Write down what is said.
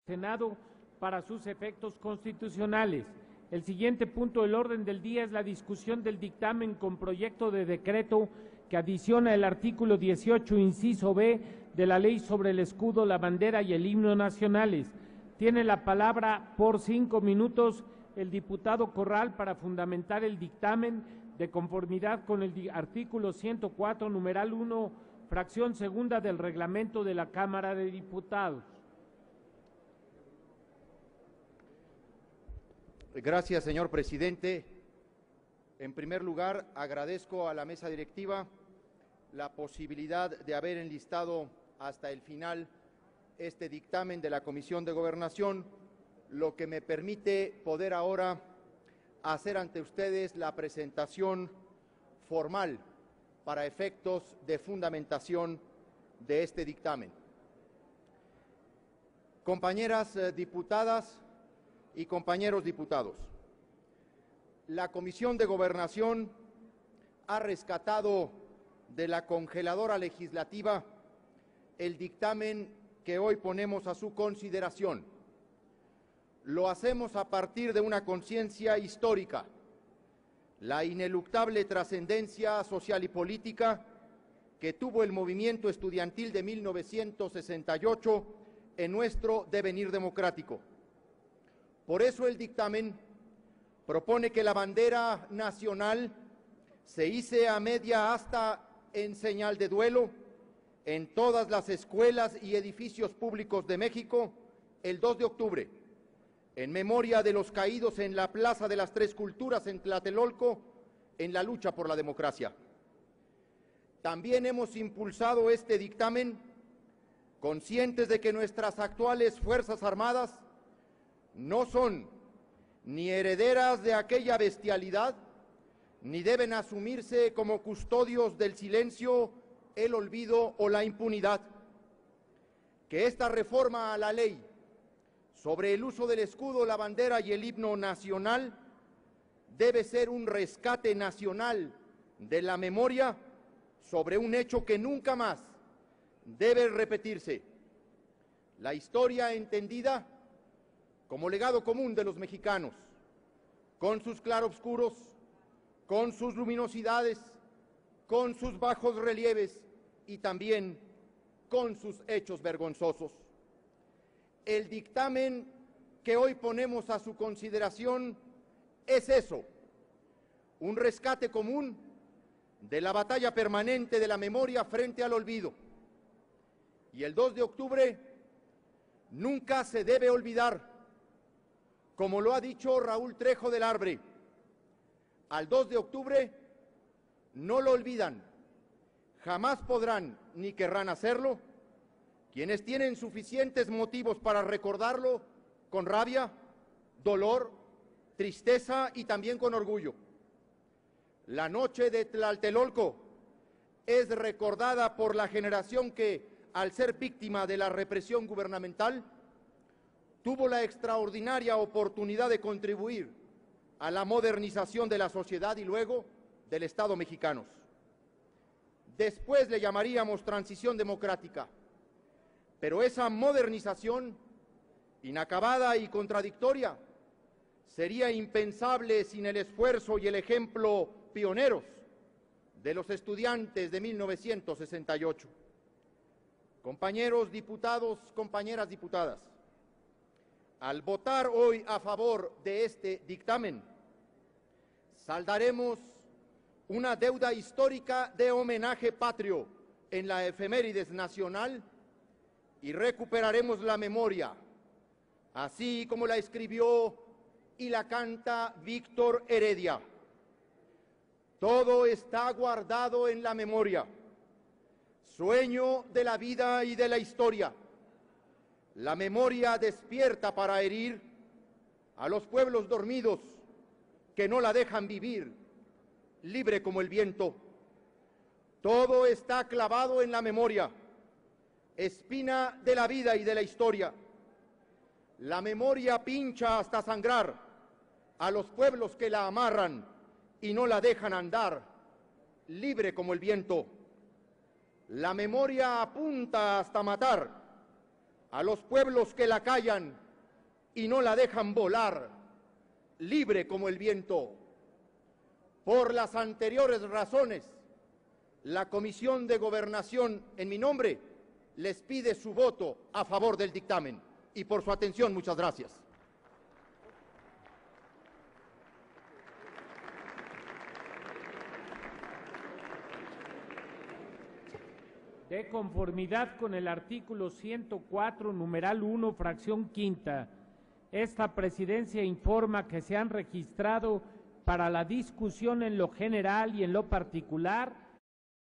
Senado para sus efectos constitucionales. El siguiente punto del orden del día es la discusión del dictamen con proyecto de decreto que adiciona el artículo 18, inciso B, de la Ley sobre el escudo, la bandera y el himno nacionales. Tiene la palabra por 5 minutos el diputado Corral para fundamentar el dictamen de conformidad con el artículo 104, numeral 1, fracción segunda del reglamento de la Cámara de Diputados. Gracias, señor presidente. En primer lugar, agradezco a la mesa directiva la posibilidad de haber enlistado hasta el final este dictamen de la Comisión de Gobernación, lo que me permite poder ahora hacer ante ustedes la presentación formal para efectos de fundamentación de este dictamen. Compañeras diputadas y compañeros diputados, la Comisión de Gobernación ha rescatado de la congeladora legislativa el dictamen que hoy ponemos a su consideración. Lo hacemos a partir de una conciencia histórica, la ineluctable trascendencia social y política que tuvo el movimiento estudiantil de 1968 en nuestro devenir democrático. Por eso el dictamen propone que la bandera nacional se hice a media asta en señal de duelo en todas las escuelas y edificios públicos de México el 2 de octubre, en memoria de los caídos en la Plaza de las Tres Culturas en Tlatelolco en la lucha por la democracia. También hemos impulsado este dictamen conscientes de que nuestras actuales Fuerzas Armadas no son ni herederas de aquella bestialidad, ni deben asumirse como custodios del silencio, el olvido o la impunidad. Que esta reforma a la ley sobre el uso del escudo, la bandera y el himno nacional debe ser un rescate nacional de la memoria sobre un hecho que nunca más debe repetirse. La historia entendida como legado común de los mexicanos, con sus claroscuros, con sus luminosidades, con sus bajos relieves y también con sus hechos vergonzosos. El dictamen que hoy ponemos a su consideración es eso, un rescate común de la batalla permanente de la memoria frente al olvido. Y el 2 de octubre nunca se debe olvidar. Como lo ha dicho Raúl Trejo del Arbre, al 2 de octubre no lo olvidan, jamás podrán ni querrán hacerlo quienes tienen suficientes motivos para recordarlo con rabia, dolor, tristeza y también con orgullo. La noche de Tlatelolco es recordada por la generación que, al ser víctima de la represión gubernamental, tuvo la extraordinaria oportunidad de contribuir a la modernización de la sociedad y luego del Estado mexicanos. Después le llamaríamos transición democrática, pero esa modernización, inacabada y contradictoria, sería impensable sin el esfuerzo y el ejemplo pioneros de los estudiantes de 1968. Compañeros diputados, compañeras diputadas, al votar hoy a favor de este dictamen, saldaremos una deuda histórica de homenaje patrio en la efemérides nacional y recuperaremos la memoria, así como la escribió y la canta Víctor Heredia. Todo está guardado en la memoria, sueño de la vida y de la historia. La memoria despierta para herir a los pueblos dormidos que no la dejan vivir, libre como el viento. Todo está clavado en la memoria, espina de la vida y de la historia. La memoria pincha hasta sangrar a los pueblos que la amarran y no la dejan andar, libre como el viento. La memoria apunta hasta matar a los pueblos que la callan y no la dejan volar, libre como el viento. Por las anteriores razones, la Comisión de Gobernación, en mi nombre, les pide su voto a favor del dictamen. Y por su atención, muchas gracias. De conformidad con el artículo 104, numeral 1, fracción quinta, esta presidencia informa que se han registrado para la discusión en lo general y en lo particular